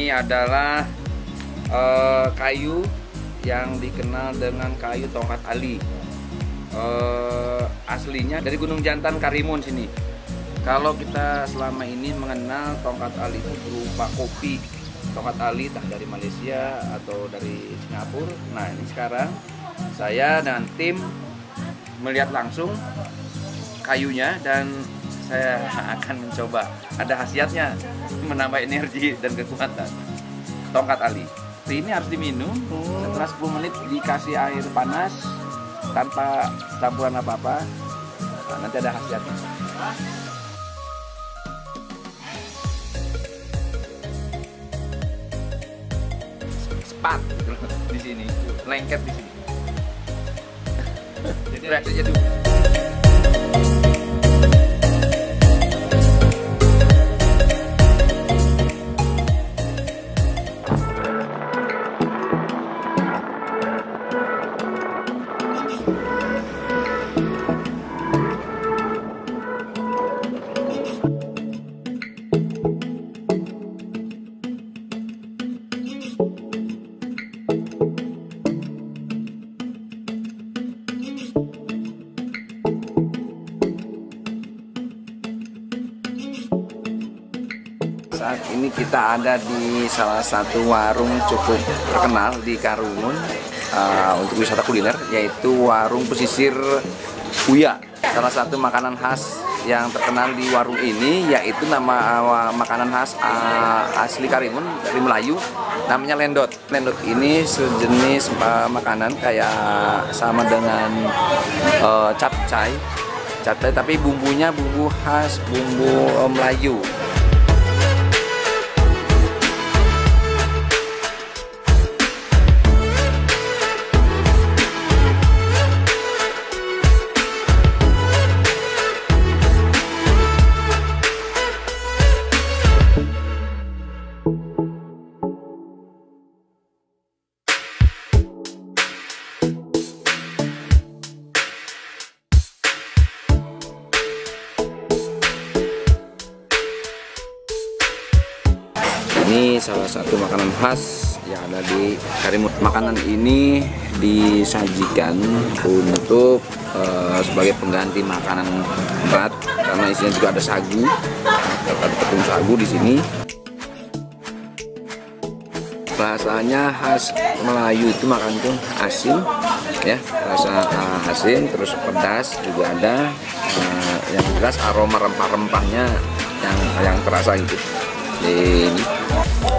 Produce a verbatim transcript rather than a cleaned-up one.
Ini adalah uh, kayu yang dikenal dengan kayu tongkat ali. Uh, aslinya dari Gunung Jantan, Karimun sini. Kalau kita selama ini mengenal tongkat ali itu berupa kopi, tongkat ali entah dari Malaysia atau dari Singapura. Nah, ini sekarang saya dan tim melihat langsung kayunya dan saya akan mencoba. Ada khasiatnya menambah energi dan kekuatan. Tongkat ali. Ini harus diminum setelah sepuluh menit dikasih air panas tanpa campuran apa-apa. Nah, nanti ada khasiatnya. Sepat di sini, lengket di sini. Jadi reaksinya tuh. Saat ini kita ada di salah satu warung cukup terkenal di Karimun uh, untuk wisata kuliner, yaitu warung pesisir Uya. Salah satu makanan khas yang terkenal di warung ini yaitu nama uh, makanan khas uh, asli Karimun dari Melayu, namanya lendot. Lendot ini sejenis uh, makanan kayak sama dengan uh, capcay, capcay tapi bumbunya bumbu khas bumbu uh, Melayu. Ini salah satu makanan khas yang ada di Karimun. Makanan ini disajikan untuk uh, sebagai pengganti makanan berat karena isinya juga ada sagu, ada tepung sagu di sini. Bahasanya khas Melayu itu makan itu asin, ya, rasa uh, asin, terus pedas juga ada. Uh, yang jelas aroma rempah-rempahnya yang yang terasa gitu. Ini